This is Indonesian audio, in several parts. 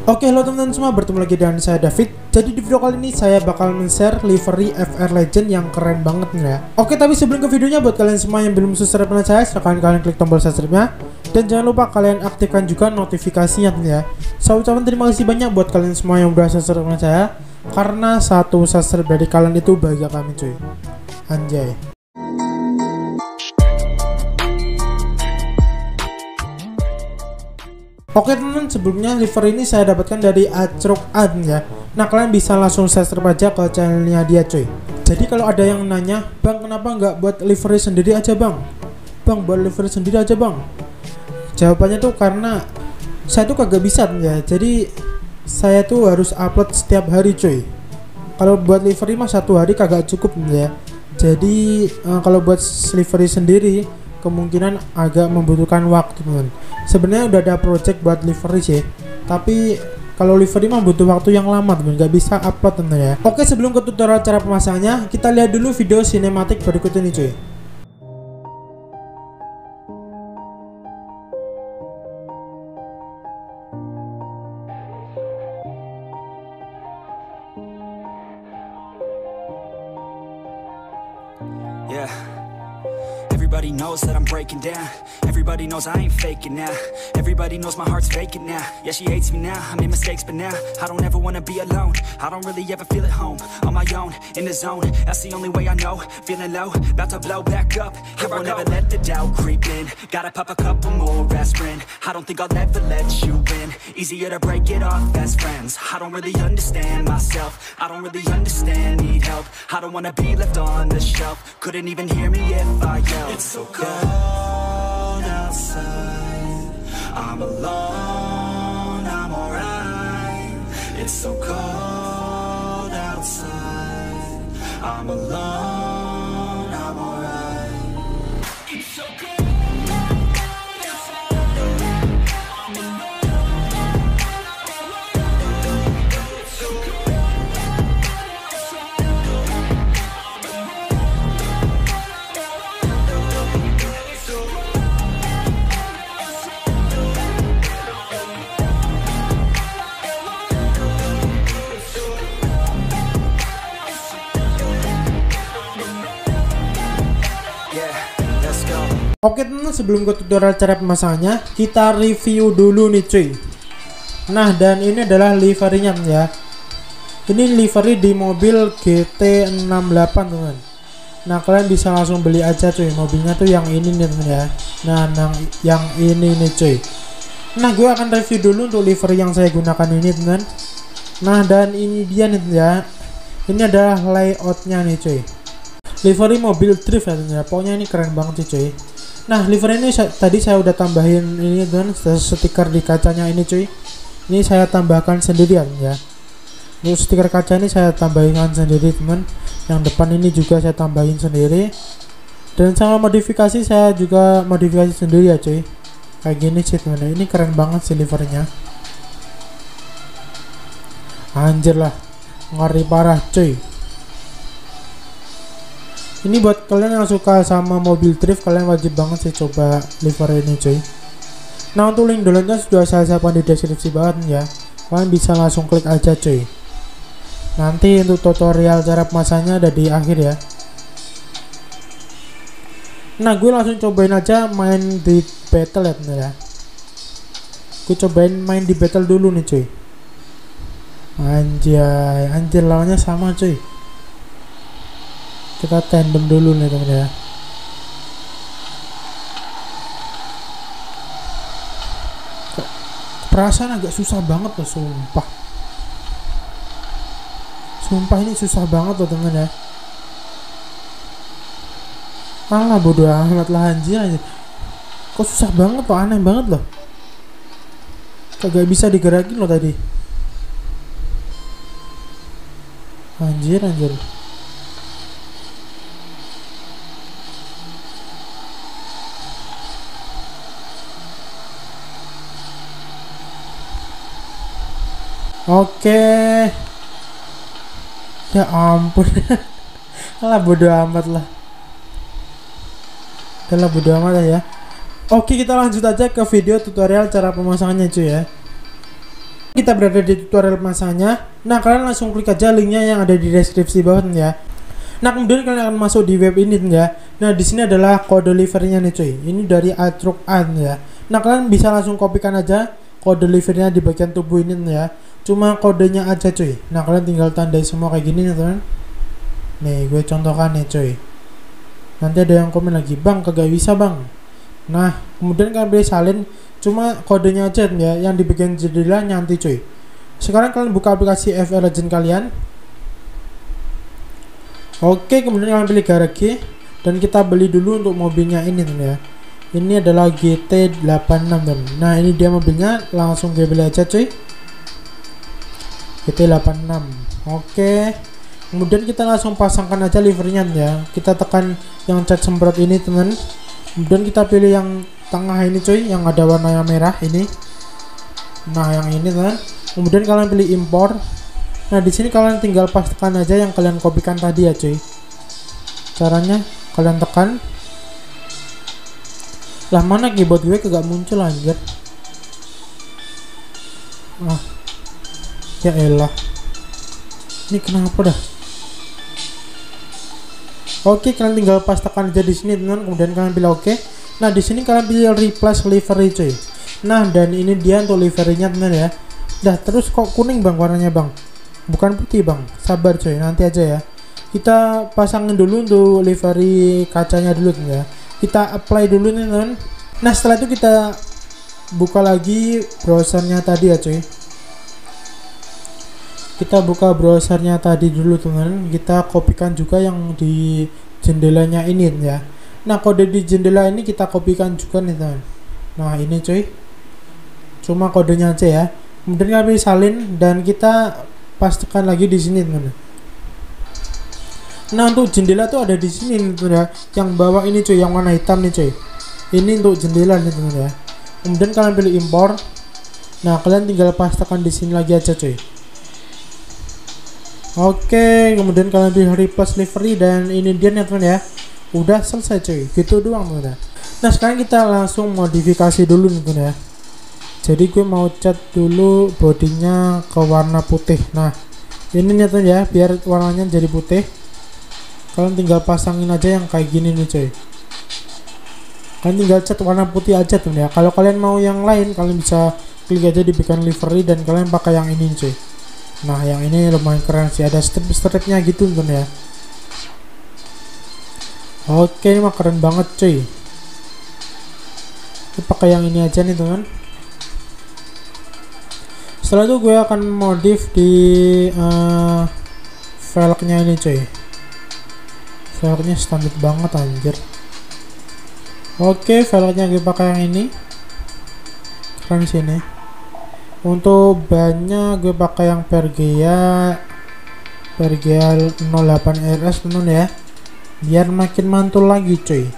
Oke, halo teman-teman semua, bertemu lagi dengan saya David. Jadi di video kali ini saya bakal men-share livery FR Legend yang keren banget nih ya. Oke, tapi sebelum ke videonya, buat kalian semua yang belum subscribe channel saya, silahkan kalian klik tombol subscribe-nya. Dan jangan lupa kalian aktifkan juga notifikasinya nih ya. Saya ucapkan terima kasih banyak buat kalian semua yang udah subscribe channel saya, karena satu subscribe dari kalian itu bahagia kami cuy. Anjay. Oke teman-teman, sebelumnya livery ini saya dapatkan dari Acrok Ad ya. Nah, kalian bisa langsung subscribe aja ke channelnya dia cuy. Jadi kalau ada yang nanya, "Bang, kenapa nggak buat livery sendiri aja bang? Bang, buat livery sendiri aja bang." Jawabannya tuh karena saya tuh kagak bisa ya. Jadi saya tuh harus upload setiap hari cuy. Kalau buat livery mah satu hari kagak cukup ya. Jadi kalau buat livery sendiri kemungkinan agak membutuhkan waktu teman. Sebenarnya udah ada project buat livery sih, tapi kalau livery mah butuh waktu yang lama teman, nggak bisa upload teman ya. Oke, sebelum ke tutorial cara pemasangannya, kita lihat dulu video sinematik berikut ini cuy. Yeah. Everybody knows that I'm breaking down. Everybody knows I ain't faking now. Everybody knows my heart's faking now. Yeah, she hates me now, I made mistakes, but now I don't ever wanna be alone. I don't really ever feel at home. On my own, in the zone, that's the only way I know. Feeling low, about to blow back up. Here I won't ever let the doubt creep in. Gotta pop a couple more aspirin. I don't think I'll ever let you in. Easier to break it off best friends. I don't really understand myself. I don't really understand, need help. I don't wanna be left on the shelf. Couldn't even hear me if I yelled. It's so cold outside, I'm alone, I'm alright. It's so cold outside, I'm alone, I'm alright. It's so cold outside, I'm alone, it's so cold outside, I'm alone. Oke teman, sebelum ke tutorial cara pemasangannya, kita review dulu nih cuy. Nah, dan ini adalah liverynya ya. Ini livery di mobil GT68 teman. Nah, kalian bisa langsung beli aja cuy. Mobilnya tuh yang ini nih teman ya. Nah, yang ini nih cuy. Nah, gue akan review dulu untuk livery yang saya gunakan ini teman. Nah, dan ini dia nih ya. Ini adalah layoutnya nih cuy. Livery mobil drift ya. Pokoknya ini keren banget sih cuy. Nah, livery ini tadi saya udah tambahin ini teman, stiker di kacanya ini cuy. Ini saya tambahkan sendirian ya. Untuk stiker kaca ini saya tambahkan sendiri teman. Yang depan ini juga saya tambahin sendiri. Dan sama modifikasi saya juga modifikasi sendiri ya cuy. Kayak gini sih teman. Ini keren banget sih liverynya. Anjir lah, ngeri parah cuy. Ini buat kalian yang suka sama mobil drift, kalian wajib banget sih coba livery ini cuy. Nah, untuk link downloadnya sudah saya siapkan di deskripsi bawah ya. Kalian bisa langsung klik aja cuy. Nanti untuk tutorial cara pemasangnya ada di akhir ya. Nah, gue langsung cobain aja main di battle ya. Gue cobain main di battle dulu nih cuy. Anjir lawannya sama cuy. Kita tandem dulu nih teman ya. Perasaan agak susah banget loh, sumpah. Sumpah ini susah banget loh teman ya. Alah, bodo amat lah anjir. Kok susah banget loh, aneh banget loh. Kagak bisa digerakin loh tadi. Anjir. Oke. Ya ampun. Alah, bodo amat lah. Udah bodo amat ya. Oke, kita lanjut aja ke video tutorial cara pemasangannya cuy ya. Kita berada di tutorial pemasangnya. Nah, kalian langsung klik aja linknya yang ada di deskripsi bawah ya. Nah, kemudian kalian akan masuk di web ini ya. Nah, di sini adalah kode deliverynya nih cuy. Ini dari Atruk-an ya. Nah, kalian bisa langsung kopikan aja kode deliverynya di bagian tubuh ini ya. Cuma kodenya aja cuy. Nah, kalian tinggal tandai semua kayak gini nih teman. Nih, gue contohkan nih cuy. Nanti ada yang komen lagi, "Bang, kagak bisa, Bang." Nah, kemudian kalian pilih salin. Cuma kodenya aja ya, yang di bagian jendela nanti cuy. Sekarang kalian buka aplikasi FL Legend kalian. Oke, kemudian kalian pilih garage dan kita beli dulu untuk mobilnya ini ya. Ini adalah GT86 teman. Nah, ini dia mobilnya, langsung gue beli aja cuy. GT86. Oke. Kemudian kita langsung pasangkan aja livernya ya. Kita tekan yang cat semprot ini teman. Kemudian kita pilih yang tengah ini cuy, yang ada warna yang merah ini. Nah, yang ini kan. Kemudian kalian pilih impor. Nah, di sini kalian tinggal pastikan aja yang kalian kopikan tadi ya cuy. Caranya kalian tekan. Lah, mana keyboard gue kagak muncul anjir. Ah. Ya elah. Ini kenapa dah? Oke, kalian tinggal pastikan aja di sini teman. Kemudian kalian pilih oke. Nah, di sini kalian pilih replace livery cuy. Nah, dan ini dia untuk liverynya teman ya. Dah, terus kok kuning bang warnanya bang? Bukan putih bang. Sabar cuy, nanti aja ya. Kita pasangin dulu untuk livery kacanya dulu teman ya. Kita apply dulu nih teman. Nah, setelah itu kita buka lagi browsernya tadi ya cuy. Kita buka browsernya tadi dulu teman. Kita kopikan juga yang di jendelanya ini ya. Nah, kode di jendela ini kita kopikan juga nih teman. Nah, ini cuy. Cuma kodenya aja ya. Kemudian kami salin dan kita pastikan lagi di sini teman. Nah, untuk jendela tuh ada di sini nih teman ya. Yang bawah ini cuy, yang warna hitam nih cuy. Ini untuk jendela nih teman ya. Kemudian kalian pilih impor. Nah, kalian tinggal pastikan di sini lagi aja cuy. Oke, kemudian kalian pilih replace livery dan ini dia nih teman ya. Udah selesai cuy, gitu doang teman ya. Nah, sekarang kita langsung modifikasi dulu nih teman ya. Jadi gue mau cat dulu bodinya ke warna putih. Nah, ini nih teman ya, biar warnanya jadi putih. Kalian tinggal pasangin aja yang kayak gini nih cuy. Kalian tinggal cat warna putih aja teman ya. Kalau kalian mau yang lain, kalian bisa klik aja di bagian livery dan kalian pakai yang ini cuy. Nah, yang ini lumayan keren sih, ada strip-stripnya gitu teman ya. Oke, ini mah keren banget cuy. Kita pakai yang ini aja nih teman. Setelah itu gue akan modif di velgnya ini cuy. Velgnya standar banget anjir. Oke, velgnya gue pakai yang ini. Keren sini. Untuk bannya gue pakai yang Pergea 08 RS teman ya. Biar makin mantul lagi cuy.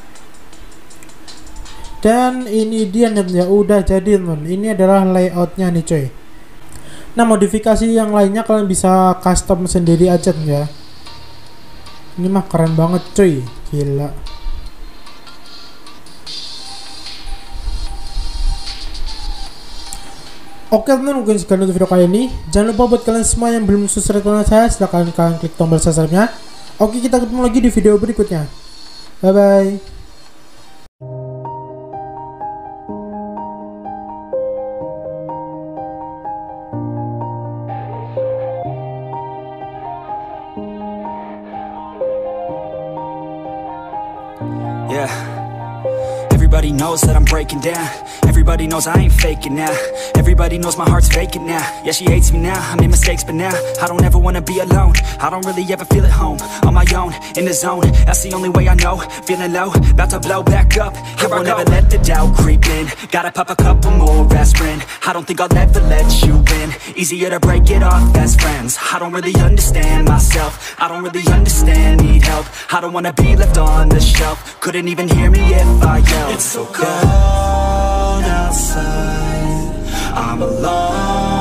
Dan ini dia nih ya, udah jadi teman. Ini adalah layoutnya nih cuy. Nah, modifikasi yang lainnya kalian bisa custom sendiri aja ya. Ini mah keren banget cuy, gila. Oke teman, mungkin sekian untuk video kali ini. Jangan lupa buat kalian semua yang belum subscribe channel saya, silahkan kalian klik tombol subscribe-nya. Oke, kita ketemu lagi di video berikutnya. Bye bye. Yeah. Everybody knows that I'm breaking down. Everybody knows I ain't faking now. Everybody knows my heart's faking now. Yeah, she hates me now, I made mistakes, but now I don't ever wanna be alone. I don't really ever feel at home. On my own, in the zone, that's the only way I know. Feeling low, about to blow back up. I won't ever let the doubt creep in. Gotta pop a couple more aspirin. I don't think I'll ever let you in. Easier to break it off best friends. I don't really understand myself. I don't really understand, need help. I don't wanna be left on the shelf. Couldn't even hear me if I yelled. It's so cold outside, I'm alone.